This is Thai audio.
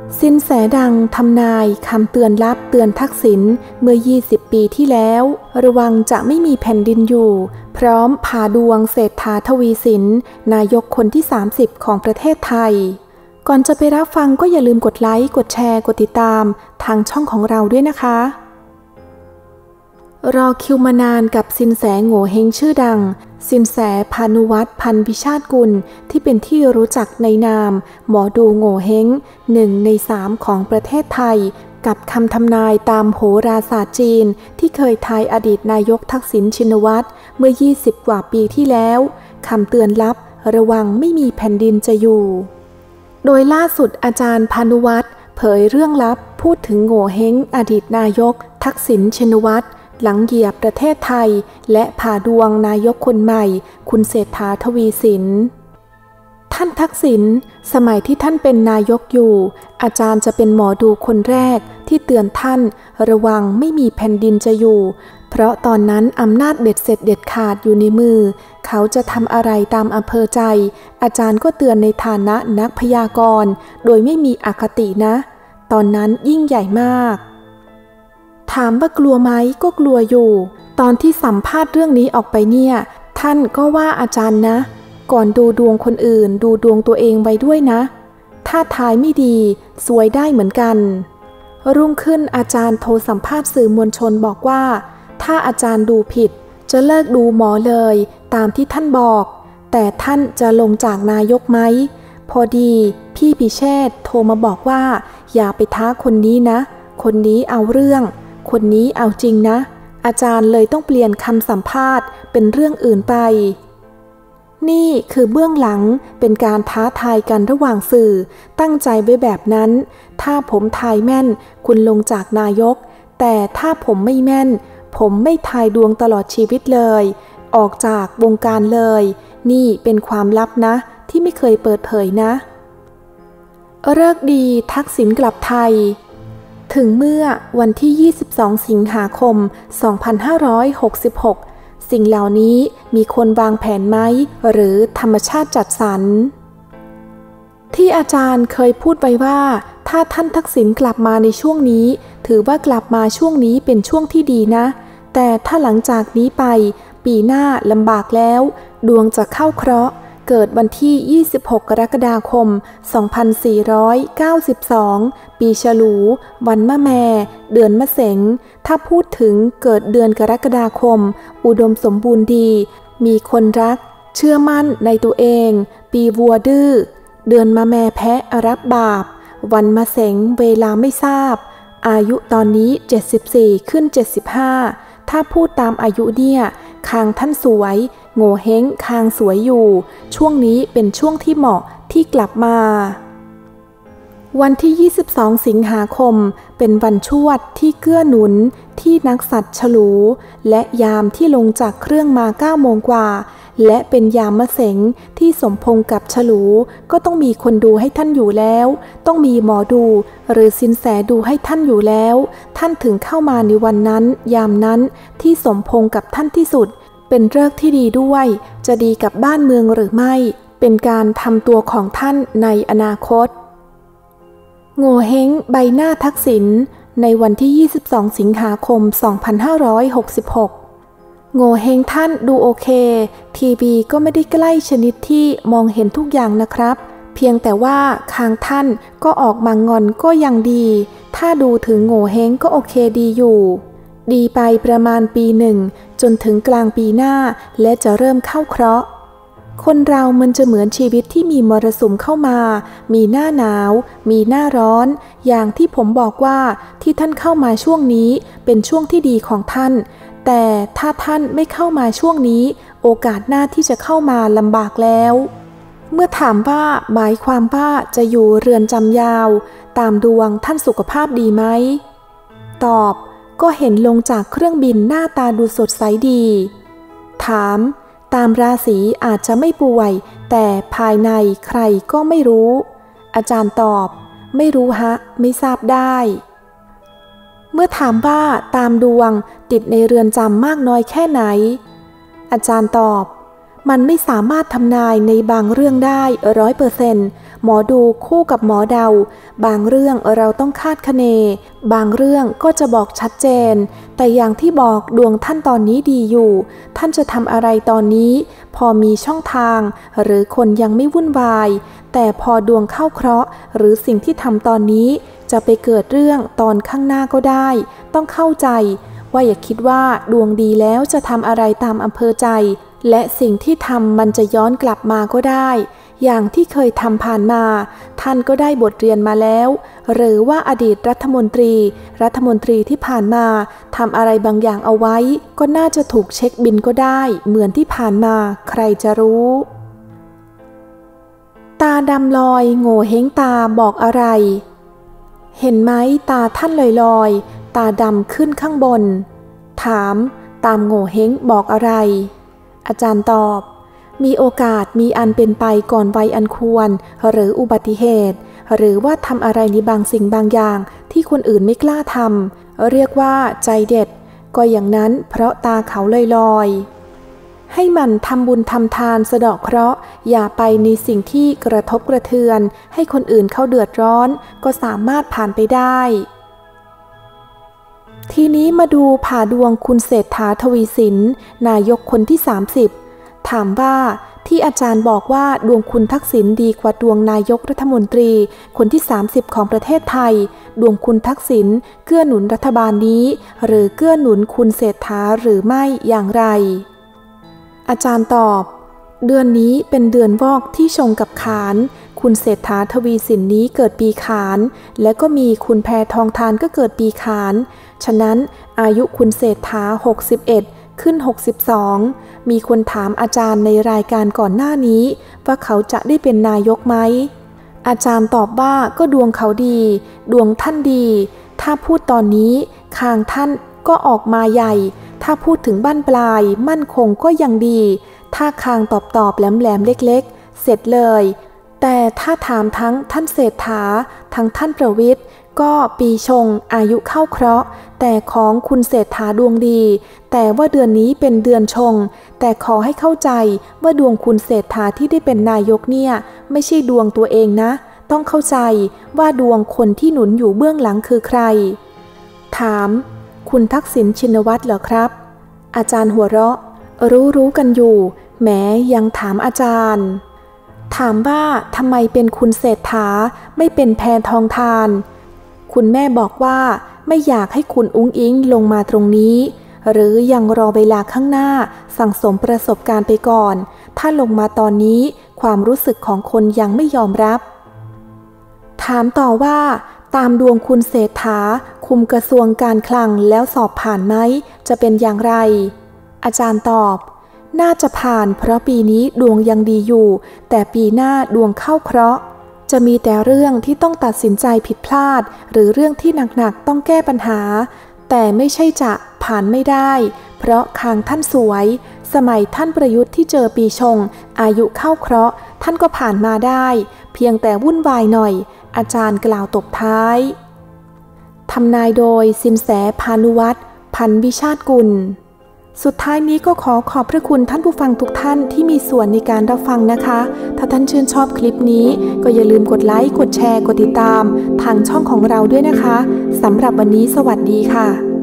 สินแสดังทำนายคำเตือนลับเตือนทักษิณเมื่อ20 ปีที่แล้วระวังจะไม่มีแผ่นดินอยู่พร้อมผ่าดวงเศรษฐาทวีสินนายกคนที่30ของประเทศไทยก่อนจะไปรับฟังก็อย่าลืมกดไลค์กดแชร์กดติดตามทางช่องของเราด้วยนะคะรอคิวมานานกับสินแสโง่เฮงชื่อดังสินแสพานุวัฒน์พันธุ์พิชาติกุลที่เป็นที่รู้จักในนามหมอดูโง่เฮง1 ใน 3ของประเทศไทยกับคำทำนายตามโหราศาสตร์จีนที่เคยทายอดีตนายกทักษิณชินวัตรเมื่อ20 กว่าปีที่แล้วคำเตือนลับระวังไม่มีแผ่นดินจะอยู่โดยล่าสุดอาจารย์พานุวัฒน์เผยเรื่องลับพูดถึงโง่เฮงอดีตนายกทักษิณชินวัตรหลังเหยียบประเทศไทยและผ่าดวงนายกคนใหม่คุณเศรษฐาทวีสินท่านทักษิณสมัยที่ท่านเป็นนายกอยู่อาจารย์จะเป็นหมอดูคนแรกที่เตือนท่านระวังไม่มีแผ่นดินจะอยู่เพราะตอนนั้นอำนาจเบ็ดเสร็จเด็ดขาดอยู่ในมือเขาจะทำอะไรตามอำเภอใจอาจารย์ก็เตือนในฐานะนักพยากรณ์โดยไม่มีอคตินะตอนนั้นยิ่งใหญ่มากถามว่ากลัวไหมก็กลัวอยู่ตอนที่สัมภาษณ์เรื่องนี้ออกไปเนี่ยท่านก็ว่าอาจารย์นะก่อนดูดวงคนอื่นดูดวงตัวเองไว้ด้วยนะถ้าทายไม่ดีซวยได้เหมือนกันรุ่งขึ้นอาจารย์โทรสัมภาษณ์สื่อมวลชนบอกว่าถ้าอาจารย์ดูผิดจะเลิกดูหมอเลยตามที่ท่านบอกแต่ท่านจะลงจากนายกไหมพอดีพี่พิเชษฐ์โทรมาบอกว่าอย่าไปท้าคนนี้นะคนนี้เอาเรื่องคนนี้เอาจริงนะอาจารย์เลยต้องเปลี่ยนคำสัมภาษณ์เป็นเรื่องอื่นไปนี่คือเบื้องหลังเป็นการท้าทายกันระหว่างสื่อตั้งใจไว้แบบนั้นถ้าผมทายแม่นคุณลงจากนายกแต่ถ้าผมไม่แม่นผมไม่ทายดวงตลอดชีวิตเลยออกจากวงการเลยนี่เป็นความลับนะที่ไม่เคยเปิดเผยนะฤกษ์ดีทักษิณกลับไทยถึงเมื่อวันที่22 สิงหาคม 2566 สิ่งเหล่านี้มีคนวางแผนไหมหรือธรรมชาติจัดสรรที่อาจารย์เคยพูดไว้ว่าถ้าท่านทักษิณกลับมาในช่วงนี้ถือว่ากลับมาช่วงนี้เป็นช่วงที่ดีนะแต่ถ้าหลังจากนี้ไปปีหน้าลำบากแล้วดวงจะเข้าเคราะห์เกิดวันที่26 กรกฎาคม 2492 ปีฉลู วันมะแม่เดือนมะเสงถ้าพูดถึงเกิดเดือนกรกฎาคมอุดมสมบูรณ์ดีมีคนรักเชื่อมั่นในตัวเองปีวัวดื้อเดือนมะแม่แพะรับบาปวันมะเสงเวลาไม่ทราบอายุตอนนี้74ขึ้น75ถ้าพูดตามอายุเนี่ยคางท่านสวยโง่เฮงคางสวยอยู่ช่วงนี้เป็นช่วงที่เหมาะที่กลับมาวันที่22 สิงหาคมเป็นวันชวดที่เกื้อหนุนที่นักสัตว์ฉลูและยามที่ลงจากเครื่องมา9 โมงกว่าและเป็นยามมะเสงที่สมพงษ์กับฉลูก็ต้องมีคนดูให้ท่านอยู่แล้วต้องมีหมอดูหรือสินแสดูให้ท่านอยู่แล้วท่านถึงเข้ามาในวันนั้นยามนั้นที่สมพงษ์กับท่านที่สุดเป็นฤกษ์ที่ดีด้วยจะดีกับบ้านเมืองหรือไม่เป็นการทำตัวของท่านในอนาคตโง่เฮงใบหน้าทักษิณในวันที่22 สิงหาคม 2566โง่เฮงท่านดูโอเคทีวีก็ไม่ได้ใกล้ชนิดที่มองเห็นทุกอย่างนะครับเพียงแต่ว่าคางท่านก็ออกมางอนก็ยังดีถ้าดูถึงโง่เฮงก็โอเคดีอยู่ดีไปประมาณปีหนึ่งจนถึงกลางปีหน้าและจะเริ่มเข้าเคราะห์คนเรามันจะเหมือนชีวิตที่มีมรสุมเข้ามามีหน้าหนาวมีหน้าร้อนอย่างที่ผมบอกว่าที่ท่านเข้ามาช่วงนี้เป็นช่วงที่ดีของท่านแต่ถ้าท่านไม่เข้ามาช่วงนี้โอกาสหน้าที่จะเข้ามาลำบากแล้วเมื่อถามว่าหมายความว่าจะอยู่เรือนจำยาวตามดวงท่านสุขภาพดีไหมตอบก็เห็นลงจากเครื่องบินหน้าตาดูสดใสดีถามตามราศีอาจจะไม่ป่วยแต่ภายในใครก็ไม่รู้อาจารย์ตอบไม่รู้ฮะไม่ทราบได้เมื่อถามว่าตามดวงติดในเรือนจำมากน้อยแค่ไหนอาจารย์ตอบมันไม่สามารถทำนายในบางเรื่องได้100%หมอดูคู่กับหมอเดาบางเรื่องเราต้องคาดคะเนบางเรื่องก็จะบอกชัดเจนแต่อย่างที่บอกดวงท่านตอนนี้ดีอยู่ท่านจะทำอะไรตอนนี้พอมีช่องทางหรือคนยังไม่วุ่นวายแต่พอดวงเข้าเคราะห์หรือสิ่งที่ทำตอนนี้จะไปเกิดเรื่องตอนข้างหน้าก็ได้ต้องเข้าใจว่าอย่าคิดว่าดวงดีแล้วจะทำอะไรตามอำเภอใจและสิ่งที่ทำมันจะย้อนกลับมาก็ได้อย่างที่เคยทำผ่านมาท่านก็ได้บทเรียนมาแล้วหรือว่าอดีตรัฐมนตรีที่ผ่านมาทำอะไรบางอย่างเอาไว้ก็น่าจะถูกเช็คบินก็ได้เหมือนที่ผ่านมาใครจะรู้ตาดำลอยโง่เห้งตาบอกอะไรเห็นไหมตาท่านลอยตาดำขึ้นข้างบนถามตามโง่เห้งบอกอะไรอาจารย์ตอบมีโอกาสมีอันเป็นไปก่อนวัยอันควรหรืออุบัติเหตุหรือว่าทำอะไรในบางสิ่งบางอย่างที่คนอื่นไม่กล้าทำเรียกว่าใจเด็ดก็อย่างนั้นเพราะตาเขาลอยให้มันทำบุญทำทานสะเดาะเคราะห์อย่าไปในสิ่งที่กระทบกระเทือนให้คนอื่นเขาเดือดร้อนก็สามารถผ่านไปได้ทีนี้มาดูผ่าดวงคุณเศรษฐาทวีสินนายกคนที่30ถามว่าที่อาจารย์บอกว่าดวงคุณทักษิณดีกว่าดวงนายกรัฐมนตรีคนที่30ของประเทศไทยดวงคุณทักษิณเกื้อหนุนรัฐบาลนี้หรือเกื้อหนุนคุณเศรษฐาหรือไม่อย่างไรอาจารย์ตอบเดือนนี้เป็นเดือนวอกที่ชงกับขานคุณเศรษฐาทวีสินนี้เกิดปีขานและก็มีคุณแพทองธารก็เกิดปีขานฉะนั้นอายุคุณเศรษฐา61ขึ้น62มีคนถามอาจารย์ในรายการก่อนหน้านี้ว่าเขาจะได้เป็นนายกไหมอาจารย์ตอบว่าก็ดวงเขาดีดวงท่านดีถ้าพูดตอนนี้คางท่านก็ออกมาใหญ่ถ้าพูดถึงบั้นปลายมั่นคงก็ยังดีถ้าคางตอบแหลมเล็กๆเสร็จเลยแต่ถ้าถามทั้งท่านเศรษฐาทั้งท่านประวิตรก็ปีชงอายุเข้าเคราะห์แต่ของคุณเศรษฐาดวงดีแต่ว่าเดือนนี้เป็นเดือนชงแต่ขอให้เข้าใจว่าดวงคุณเศรษฐาที่ได้เป็นนายกเนี่ยไม่ใช่ดวงตัวเองนะต้องเข้าใจว่าดวงคนที่หนุนอยู่เบื้องหลังคือใครถามคุณทักษิณชินวัตรเหรอครับอาจารย์หัวเราะรู้กันอยู่แหมยังถามอาจารย์ถามว่าทำไมเป็นคุณเศรษฐาไม่เป็นแพทองธารคุณแม่บอกว่าไม่อยากให้คุณอุ๊งอิ๊งลงมาตรงนี้หรือยังรอเวลาข้างหน้าสั่งสมประสบการณ์ไปก่อนถ้าลงมาตอนนี้ความรู้สึกของคนยังไม่ยอมรับถามต่อว่าตามดวงคุณเศรษฐาคุมกระทรวงการคลังแล้วสอบผ่านไหมจะเป็นอย่างไรอาจารย์ตอบน่าจะผ่านเพราะปีนี้ดวงยังดีอยู่แต่ปีหน้าดวงเข้าเคราะห์จะมีแต่เรื่องที่ต้องตัดสินใจผิดพลาดหรือเรื่องที่หนักๆต้องแก้ปัญหาแต่ไม่ใช่จะผ่านไม่ได้เพราะคางท่านสวยสมัยท่านประยุทธ์ที่เจอปีชงอายุเข้าเคราะห์ท่านก็ผ่านมาได้เพียงแต่วุ่นวายหน่อยอาจารย์กล่าวตบท้ายทำนายโดยสินแสพานุวัฒน์พันวิชาติกุลสุดท้ายนี้ก็ขอบพระคุณท่านผู้ฟังทุกท่านที่มีส่วนในการรับฟังนะคะถ้าท่านชื่นชอบคลิปนี้ก็อย่าลืมกดไลค์กดแชร์กดติดตามทางช่องของเราด้วยนะคะสำหรับวันนี้สวัสดีค่ะ